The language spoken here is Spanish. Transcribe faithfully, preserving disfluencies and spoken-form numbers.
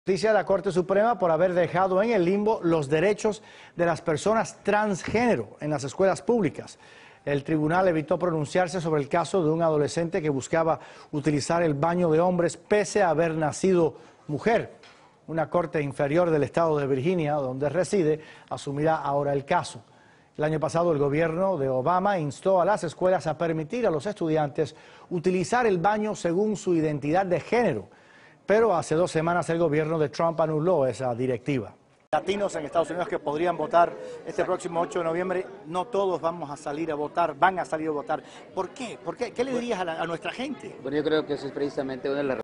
Justicia de la Corte Suprema por haber dejado en el limbo los derechos de las personas transgénero en las escuelas públicas. El tribunal evitó pronunciarse sobre el caso de un adolescente que buscaba utilizar el baño de hombres pese a haber nacido mujer. Una corte inferior del estado de Virginia, donde reside, asumirá ahora el caso. El año pasado el gobierno de Obama instó a las escuelas a permitir a los estudiantes utilizar el baño según su identidad de género. Pero hace dos semanas el gobierno de Trump anuló esa directiva. Latinos en Estados Unidos que podrían votar este próximo ocho de noviembre, no todos vamos a salir a votar, van a salir a votar. ¿Por qué? ¿Por qué? ¿Qué le dirías a, la, a nuestra gente? Bueno, yo creo que eso es precisamente una de las